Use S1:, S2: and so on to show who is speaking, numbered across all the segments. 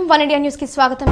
S1: One India news కి స్వాగతం।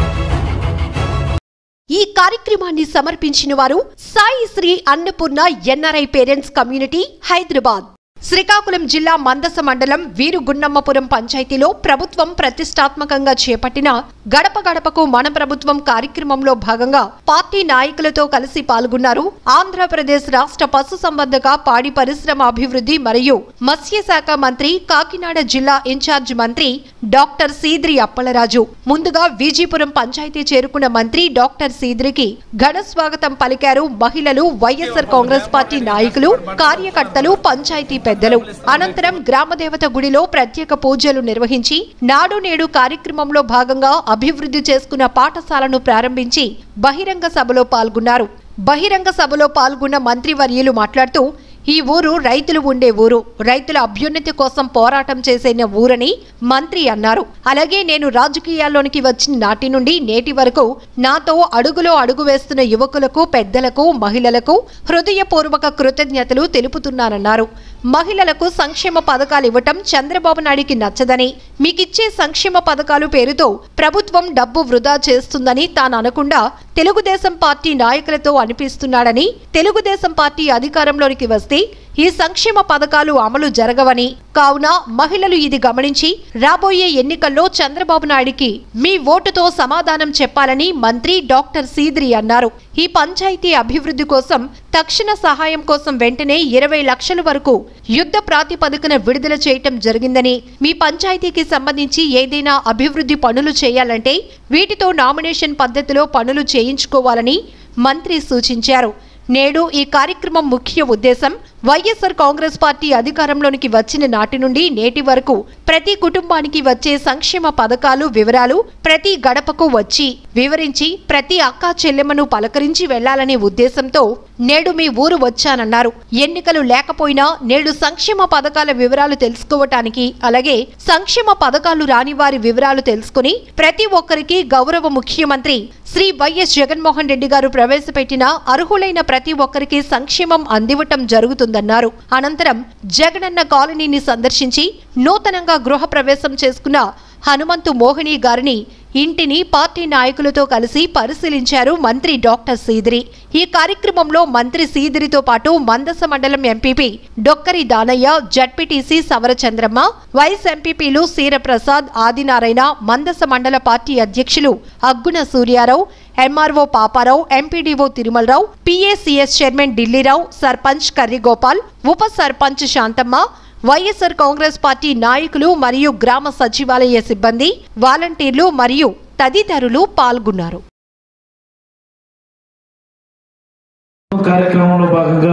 S2: ఈ కార్యక్రమాన్ని సమర్పించిన వారు Sai Sri Annapurna NRI parents community Hyderabad. Srikakulam జిల్లా మందస మండలం వీరుగున్నమ్మపురం పంచాయతీలో ప్రభుత్వం ప్రతిష్టాత్మకంగా చేపట్టిన గడప గడపకు మన ప్రభుత్వం కార్యక్రమంలో భాగంగా పార్టీ నాయకులతో కలిసి పాల్గొన్నారు ఆంధ్రప్రదేశ్ రాష్ట్ర పశుసంవర్ధక పాడి పరిశ్రమ అభివృద్ధి మరియు మత్స్యశాఖ మంత్రి కాకినాడ జిల్లా ఇన్ఛార్జ్ మంత్రి డాక్టర్ సీద్రి అప్పలరాజు। ముందుగా విజయపురం పంచాయతీ చేరుకున్న మంత్రి డాక్టర్ సీద్రికి ఘన స్వాగతం పలికారు మహిళలు, వైఎస్ఆర్ కాంగ్రెస్ పార్టీ నాయకులు, కార్యకర్తలు, పంచాయతీ పెద్దలు। అనంతరం గ్రామదేవత గుడిలో ప్రత్యేక పూజలు నిర్వహించి నాడు నేడు కార్యక్రమంలో భాగంగా అభివృద్ధి చేసుకున్న పాఠశాలను ప్రారంభించి బహిరంగ సభలో పాల్గొన్నారు। బహిరంగ సభలో పాల్గొన్న మంత్రివర్యులు మాట్లాడుతూ ఈ ఊరు రైతులు ఉండే ఊరు, రైతుల అభ్యున్నతి కోసం పోరాటం చేసిన ఊరని మంత్రి అన్నారు। అలాగే నేను రాజకీయాల్లోనికి వచ్చిన నాటి నుండి నేటి వరకు నాతో అడుగులో అడుగు వేస్తున్న యువకులకు, పెద్దలకు, మహిళలకు హృదయపూర్వక కృతజ్ఞతలు తెలుపుతున్నానన్నారు। మహిళలకు సంక్షేమ పథకాలు ఇవ్వటం చంద్రబాబు నాయుడికి నచ్చదని, మీకిచ్చే సంక్షేమ పథకాలు పేరుతో ప్రభుత్వం డబ్బు వృధా చేస్తుందని తాను అనకుండా తెలుగుదేశం పార్టీ నాయకులతో అనిపిస్తున్నాడని, తెలుగుదేశం పార్టీ అధికారంలోనికి వస్తే ఈ సంక్షేమ పథకాలు అమలు జరగవని, కావున మహిళలు ఇది గమనించి రాబోయే ఎన్నికల్లో చంద్రబాబు నాయుడికి మీ ఓటుతో సమాధానం చెప్పాలని మంత్రి డాక్టర్ సీద్రి అన్నారు। ఈ పంచాయతీ అభివృద్ధి కోసం తక్షణ సహాయం కోసం వెంటనే 20 లక్షల వరకు యుద్ధ ప్రాతిపదికన విడుదల చేయటం జరిగిందని, మీ పంచాయతీకి సంబంధించి ఏదైనా అభివృద్ధి పనులు చేయాలంటే వీటితో నామినేషన్ పద్ధతిలో పనులు చేయించుకోవాలని మంత్రి సూచించారు। నేడు ఈ కార్యక్రమం ముఖ్య ఉద్దేశం వైఎస్ఆర్ కాంగ్రెస్ పార్టీ అధికారంలోనికి వచ్చిన నాటి నుండి నేటి వరకు ప్రతి కుటుంబానికి వచ్చే సంక్షేమ పథకాలు వివరాలు ప్రతి గడపకు వచ్చి వివరించి ప్రతి అక్క చెల్లెమ్మను పలకరించి వెళ్లాలనే ఉద్దేశంతో నేడు మీ ఊరు వచ్చానన్నారు। ఎన్నికలు లేకపోయినా నేడు సంక్షేమ పథకాల వివరాలు తెలుసుకోవటానికి, అలాగే సంక్షేమ పథకాలు రాని వారి వివరాలు తెలుసుకుని ప్రతి ఒక్కరికి గౌరవ ముఖ్యమంత్రి శ్రీ వైఎస్ జగన్మోహన్ రెడ్డి గారు ప్రవేశపెట్టిన అర్హులైన ప్రతి ఒక్కరికి సంక్షేమం అందివ్వటం జరుగుతుందన్నారు। అనంతరం జగనన్న కాలనీని సందర్శించి నూతనంగా గృహ ప్రవేశం చేసుకున్న హనుమంతు మోహిని గారిని ఇంటిని పార్టీ నాయకులతో కలిసి పరిశీలించారు మంత్రి డాక్టర్ సీద్రి। ఈ కార్యక్రమంలో మంత్రి సీద్రితో పాటు మందస మండలం MPP Dokkari Danayya, ZPTC Savarachandramma, vice ఎంపీపీలు సీరప్రసాద్, ఆదినారాయణ, మందస మండల పార్టీ అధ్యక్షులు Aggunna Suryarao, MRO Paparao, MPDO Tirumalarao, PACS chairman Dillirao, sarpanch Karrigopal, ఉప సర్పంచ్ శాంతమ్మ, వైఎస్ఆర్ కాంగ్రెస్ పార్టీ నాయకులు మరియు గ్రామ సచివాలయ సిబ్బంది, వాలంటీర్లు మరియు తదితరులు పాల్గొన్నారు।
S3: కార్యక్రమంలో భాగంగా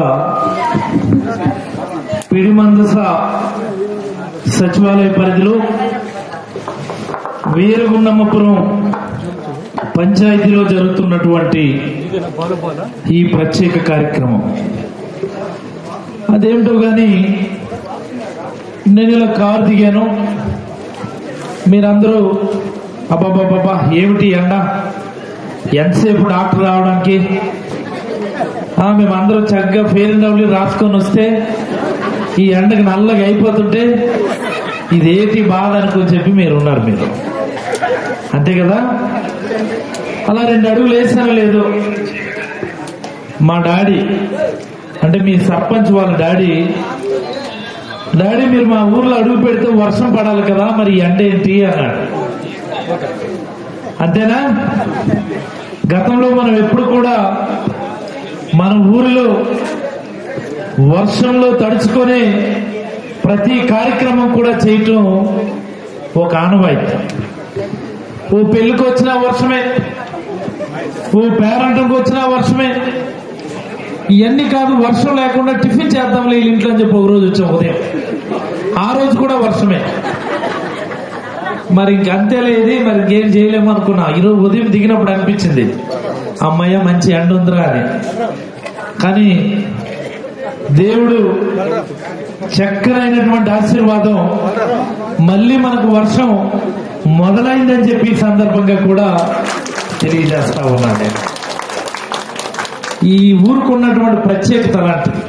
S3: పిడిమందస సచివాలయ పరిధిలో వీరుగున్నమ్మపురం పంచాయతీలో జరుగుతున్నటువంటి ఈ ప్రత్యేక కార్యక్రమం అదేమిటో గాని నేను ఇలా కారు దిగాను, మీరందరూ అబ్బాబాబా ఏమిటి ఎండ, ఎంతసేపు డాక్టర్ రావడానికి, మేమందరూ చక్కగా ఫెయిర్ అండ్ లవ్లీ రాసుకొని వస్తే ఈ ఎండకి నల్లగా అయిపోతుంటే ఇదేంటి బాధ అనుకుని చెప్పి మీరు ఉన్నారు, మీరు అంతే కదా। అలా 2 అడుగులు వేసానో లేదు, మా డాడీ అంటే మీ సర్పంచ్ వాళ్ళ డాడీ మీరు మా ఊర్లో అడుగు పెడితే వర్షం పడాలి కదా, మరి ఎండ ఏంటి అన్నాడు। అంతేనా? గతంలో మనం ఎప్పుడు కూడా మన ఊరిలో వర్షంలో తడుచుకొని ప్రతి కార్యక్రమం కూడా చేయటం ఒక ఆనవాయితీ। ఓ పెళ్లికి వచ్చినా వర్షమే, ఓ పేరంటంకి వచ్చినా వర్షమే, ఇవన్నీ కాదు వర్షం లేకుండా టిఫిన్ చేద్దాంలే వీళ్ళ ఇంట్లో అని చెప్పి ఒక రోజు వచ్చాం ఉదయం, ఆ రోజు కూడా వర్షమే। మరి ఇంకంతేలేదు, మరి ఇంకేం చేయలేము అనుకున్నా। ఈరోజు ఉదయం దిగినప్పుడు అనిపించింది అమ్మయ్య మంచి ఎండ ఉందిరా అని, కానీ దేవుడు చక్కనైనటువంటి ఆశీర్వాదం మళ్ళీ మనకు వర్షం మొదలైందని చెప్పి ఈ సందర్భంగా కూడా తెలియజేస్తా ఉన్నాను నేను। ఈ ఊరుకు ఉన్నటువంటి ప్రత్యేకత లాంటిది,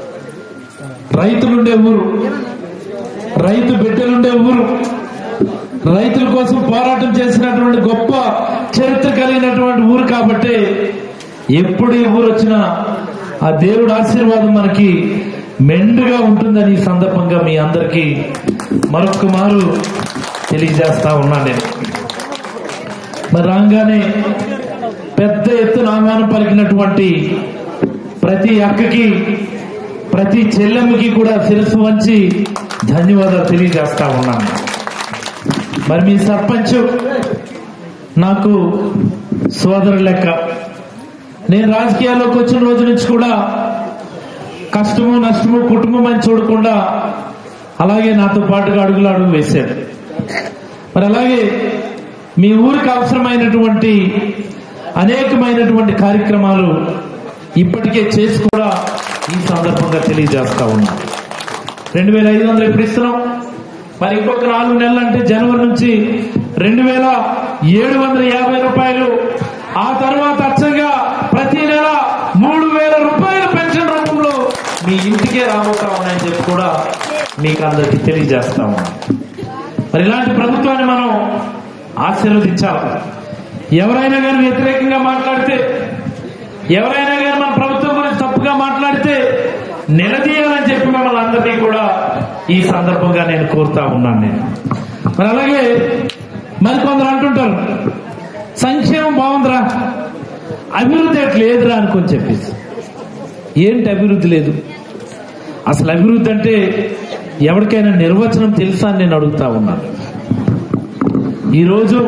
S3: రైతులుండే ఊరు, రైతు బిడ్డలుండే ఊరు, రైతుల కోసం పోరాటం చేసినటువంటి గొప్ప చరిత్ర కలిగినటువంటి ఊరు కాబట్టి ఎప్పుడు ఈ ఊరు వచ్చినా ఆ దేవుడి ఆశీర్వాదం మనకి మెండుగా ఉంటుందని ఈ సందర్భంగా మీ అందరికీ మరొక మారు తెలియజేస్తా ఉన్నాను నేను. మరి రాగానే పెద్ద ఎత్తున ఆహ్వానం పలికినటువంటి ప్రతి అక్కకి ప్రతి చెల్లెమ్మకి కూడా శిరస్సు వంచి ధన్యవాదాలు తెలియజేస్తా ఉన్నాను. మరి మీ సర్పంచ్ నాకు సోదరు లెక్క. నేను రాజకీయాల్లోకి వచ్చిన రోజు నుంచి కూడా కష్టము నష్టము కుటుంబం అని చూడకుండా అలాగే నాతో పాటుగా అడుగు వేశాడు. మరి అలాగే మీ ఊరికి అవసరమైనటువంటి అనేకమైనటువంటి కార్యక్రమాలు ఇప్పటికే చేసి కూడా ఈ సందర్భంగా తెలియజేస్తా ఉన్నాం. 2500 ఇప్పుడు ఇస్తున్నాం. మరి ఇంకొక 4 నెలలు అంటే జనవరి నుంచి 2750 రూపాయలు. ఆ తర్వాత అచ్చంగా ప్రతి నెల 3000 రూపాయల పెన్షన్ రూపంలో మీ ఇంటికే రాబోతా ఉన్నాయని చెప్పి కూడా మీకు అందరికీ తెలియజేస్తా ఉన్నాం. మరి ఇలాంటి ప్రభుత్వాన్ని మనం ఆశీర్వదించాలి. ఎవరైనా కానీ వ్యతిరేకంగా మాట్లాడితే, ఎవరైనా కానీ మన ప్రభుత్వం గురించి తప్పుగా మాట్లాడితే నిలదీయాలని చెప్పి మిమ్మల్ని అందరినీ కూడా ఈ సందర్భంగా నేను కోరుతా ఉన్నాను నేను. మరి అలాగే మరికొందరు అంటుంటారు సంక్షేమం బాగుందిరా, అభివృద్ధి ఎట్లేదురా అనుకొని చెప్పేసి. ఏంటి అభివృద్ధి లేదు? అసలు అభివృద్ధి అంటే ఎవరికైనా నిర్వచనం తెలుసా అని నేను అడుగుతా ఉన్నాను. ఈరోజు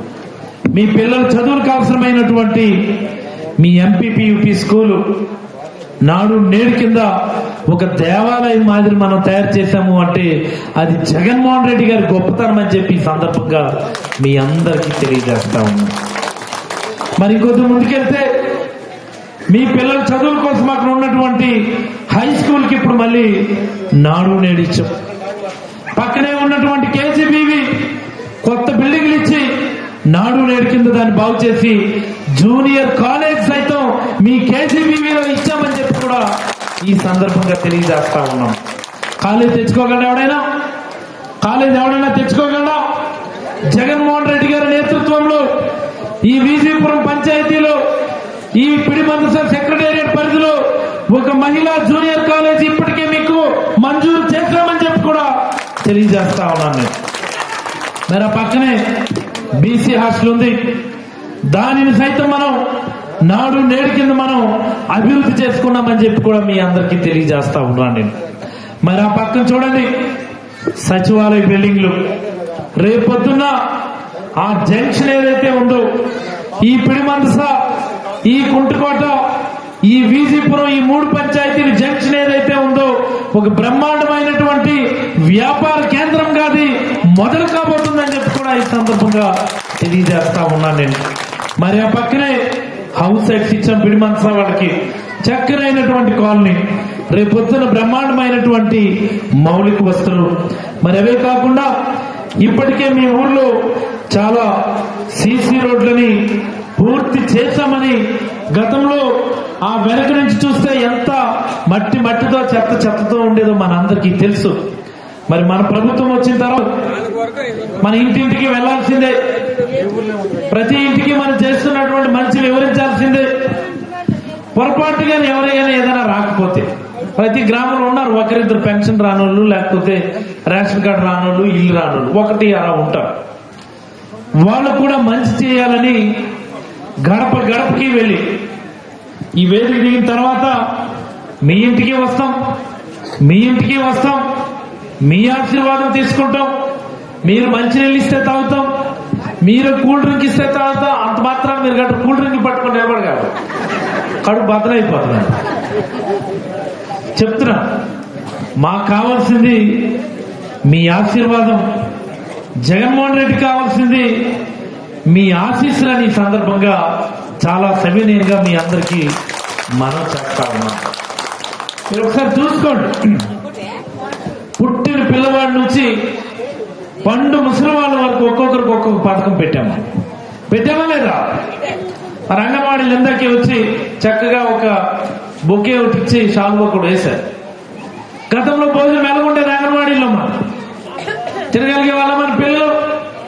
S3: మీ పిల్లల చదువులకు అవసరమైనటువంటి మీ ఎంపీపీయూపీ స్కూలు నాడు నేడు కింద ఒక దేవాలయం మాదిరి మనం తయారు చేశాము అంటే అది జగన్మోహన్ రెడ్డి గారి గొప్పతనం అని చెప్పి ఈ సందర్భంగా మీ అందరికీ తెలియజేస్తా ఉన్నాం. మరి ఇంకొద్ది ముందుకెళ్తే మీ పిల్లల చదువుల కోసం అక్కడ ఉన్నటువంటి హై స్కూల్కి ఇప్పుడు మళ్ళీ నాడు నేడు ఇచ్చాం. పక్కనే ఉన్నటువంటి కేజీబీవి కొత్త బిల్డింగ్లు ఇచ్చి నాడు నేడు కింద దాన్ని బాగు చేసి జూనియర్ కాలేజ్ సైతం మీ కేజీబీవీలో ఇచ్చామని చెప్పి కూడా ఈ సందర్భంగా తెలియజేస్తా ఉన్నాం. కాలేజ్ తెచ్చుకోగలరా ఎవడైనా? కాలేజ్ ఎవడైనా తెచ్చుకోగలరా? జగన్మోహన్ రెడ్డి గారి నేతృత్వంలో ఈ విజయపురం పంచాయతీలో ఈ పిడిమందస సెక్రటేరియట్ పరిధిలో ఒక మహిళా జూనియర్ కాలేజ్ ఇప్పటికే మీకు మంజూరు చేశామని చెప్పి కూడా తెలియజేస్తా ఉన్నాను. మరి ఆ పక్కనే బీసీ హాస్టల్ ఉంది. దానిని సైతం మనం నాడు నేడు కింద మనం అభివృద్ధి చేసుకున్నామని చెప్పి కూడా మీ అందరికీ తెలియజేస్తా ఉన్నాను నేను. మరి ఆ పక్కన చూడండి సచివాలయ బిల్డింగ్లు. రేపొద్దున్న ఆ జంక్షన్ ఏదైతే ఉందో ఈ పిడిమందస, ఈ కుంటుకోట, ఈ విజయపురం, ఈ 3 పంచాయతీల జంక్షన్ ఏదైతే ఉందో ఒక బ్రహ్మాండమైనటువంటి వ్యాపార కేంద్రంగా అది మొదలు కాబోతుందని చెప్పి కూడా ఈ సందర్భంగా తెలియజేస్తా ఉన్నాను నేను. మరి ఆ పక్కనే హౌస్ సైట్స్ ఇచ్చాం పిడిమందస వాళ్ళకి, చక్కనైనటువంటి కాలనీ. రేపొద్దున బ్రహ్మాండమైనటువంటి మౌలిక వస్తువులు. మరి అవే కాకుండా ఇప్పటికే మీ ఊర్లో చాలా సీసీ రోడ్లని పూర్తి చేశామని, గతంలో ఆ వెనక నుంచి చూస్తే ఎంత మట్టితో చెత్తతో ఉండేదో మనందరికీ తెలుసు. మరి మన ప్రభుత్వం వచ్చిన తర్వాత మన ఇంటింటికి వెళ్లాల్సిందే, ప్రతి ఇంటికి మనం చేస్తున్నటువంటి మంచి వివరించాల్సిందే. పొరపాటుగా ఎవరైనా ఏదైనా రాకపోతే ప్రతి గ్రామంలో ఉన్నారు ఒకరిద్దరు పెన్షన్ రానోళ్ళు, లేకపోతే రేషన్ కార్డు రానోళ్ళు, ఇల్లు రానోళ్ళు, ఒకటి అలా ఉంటారు. వాళ్ళు కూడా మంచి చేయాలని గడప గడపకి వెళ్ళి ఈ వేదిక దిగిన తర్వాత మీ ఇంటికి వస్తాం, మీ ఆశీర్వాదం తీసుకుంటాం. మీరు మంచినీళ్ళు ఇస్తే తాగుతాం, మీరు కూల్ డ్రింక్ ఇస్తే తాగుతాం. అంత మాత్రం మీరు గట్ట కూల్ డ్రింక్ పట్టుకుని నిలబడి కాదు, కడుపు బద్దలైపోతున్నాడు. చెప్తున్నా, మాకు కావాల్సింది మీ ఆశీర్వాదం. జగన్మోహన్ రెడ్డి కావాల్సింది మీ ఆశీస్సులని ఈ సందర్భంగా చాలా సవినయంగా మీ అందరికీ మనం చేస్తా ఉన్నాం. మీరు ఒకసారి చూసుకోండి, పుట్టిన పిల్లవాడి నుంచి పండు ముసలి వాళ్ళ వరకు ఒక్కొక్కరికి ఒక్కొక్క పథకం పెట్టామా లేదా? మరి అంగన్వాడీలు ఎందాకే వచ్చి చక్కగా ఒక బొకే ఒకటి ఇచ్చి షాల్వా కూడా వేశారు. గతంలో భోజనం ఎలాగుండేది అంగన్వాడీలో? మనం తిరగలిగే వాళ్ళ మన పిల్లలు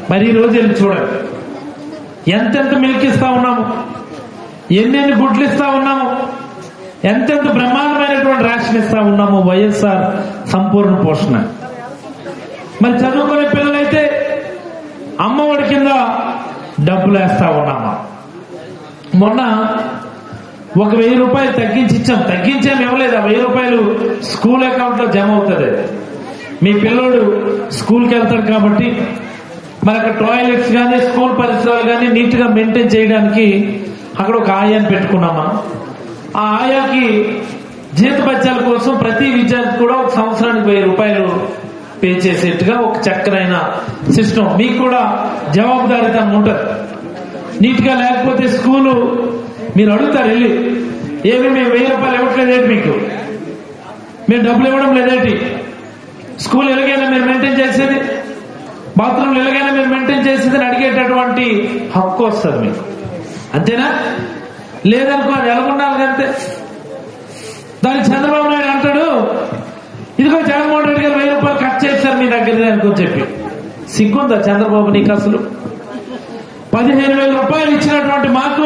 S3: మరి ఈ రోజు వెళ్ళి చూడండి, ఎంతెంత మిల్క్ ఇస్తా ఉన్నాము, ఎన్నెన్ని గుడ్లు ఇస్తా ఉన్నాము, ఎంతెంత బ్రహ్మాండమైనటువంటి రేషన్ ఇస్తా ఉన్నాము. వైఎస్ఆర్ సంపూర్ణ పోషణ. మరి చదువుకునే పిల్లలైతే అమ్మఒడి కింద డబ్బులు వేస్తా ఉన్నామా. మొన్న ఒక 1000 రూపాయలు తగ్గించి ఇచ్చాం. తగ్గించాము ఇవ్వలేదు. ఆ 1000 రూపాయలు స్కూల్ అకౌంట్ లో జమ అవుతుంది. మీ పిల్లోడు స్కూల్కి వెళ్తాడు కాబట్టి మనకు టాయిలెట్స్ కానీ స్కూల్ పరిసరాలు కానీ నీట్ గా మెయింటైన్ చేయడానికి అక్కడ ఒక ఆయాన్ని పెట్టుకున్నామా. ఆ ఆయాకి జీతభత్యాల కోసం ప్రతి విద్యార్థి కూడా ఒక సంవత్సరానికి 1000 రూపాయలు పే చేసేట్టుగా ఒక చక్కనైన సిస్టమ్. మీకు కూడా జవాబుదారీతనం ఉంటుంది. నీట్ గా లేకపోతే స్కూలు మీరు అడుగుతారు వెళ్ళి, ఏమి మేము 1000 రూపాయలు ఇవ్వట్లేదేంటి, మీకు మేము డబ్బులు ఇవ్వడం లేదేంటి, స్కూల్ ఎలాగైనా మీరు మెయింటైన్ చేసేది, బాత్రూమ్లు ఎలాగైనా మీరు మెయింటైన్ చేసేది అని అడిగేటటువంటి హక్కు వస్తుంది మీకు. అంతేనా? లేదనుకో, అది ఎలాగుండాలి అంతే. దానికి చంద్రబాబు నాయుడు అంటాడు, ఇదిగో జగన్మోహన్ రెడ్డి గారు 1000 రూపాయలు కట్ చేశారు మీ దగ్గర అనుకో చెప్పి. సిగ్గుందా చంద్రబాబు నీకు? అసలు 15,000 రూపాయలు ఇచ్చినటువంటి మాకు,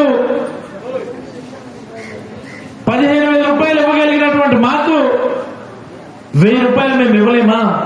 S3: 15,000 రూపాయలు ఇవ్వగలిగినటువంటి మాకు 1000 రూపాయలు మేము ఇవ్వలేమా?